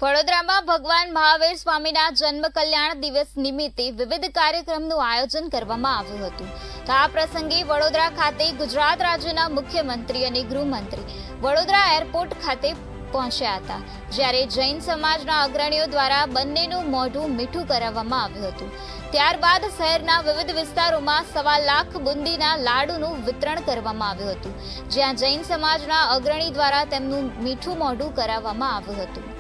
વડોદરામાં ભગવાન મહાવીર સ્વામીના જન્મ કલ્યાણ દિવસ નિમિત્તે વિવિધ કાર્યક્રમનું આયોજન કરવામાં આવ્યું હતું. તો આ પ્રસંગે વડોદરા ખાતે ગુજરાત રાજ્યના મુખ્યમંત્રી અને ગૃહમંત્રી વડોદરા એરપોર્ટ ખાતે પહોંચ્યા હતા, જ્યારે જૈન સમાજના અગ્રણીઓ દ્વારા બંનેનું મોઢું મીઠું કરાવવામાં આવ્યું હતું. ત્યારબાદ શહેરના વિવિધ વિસ્તારોમાં 1.25 લાખ બુંદીના લાડુનું વિતરણ કરવામાં આવ્યું હતું, જ્યાં જૈન સમાજના અગ્રણી દ્વારા તેમનું મીઠું મોઢું કરાવવામાં આવ્યું હતું.